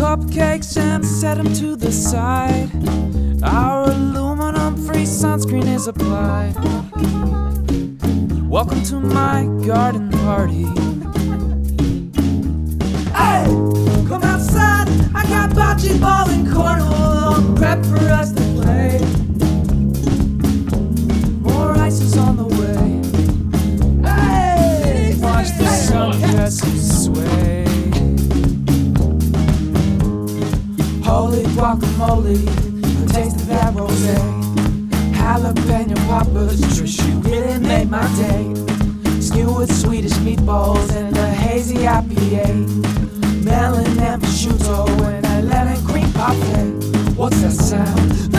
cupcakes and set them to the side. Our aluminum-free sunscreen is applied. Welcome to my garden party. Hey, come outside. I got bocce ball and cornhole all prep for us to play. More ice is on the way. Hey, watch the sundresses sway. Holy guacamole, the taste of that rosé. Jalapeno poppers, Trish, you really made my day. Stew with Swedish meatballs and a hazy IPA. Melon and prosciutto and a lemon cream parfait. What's that sound?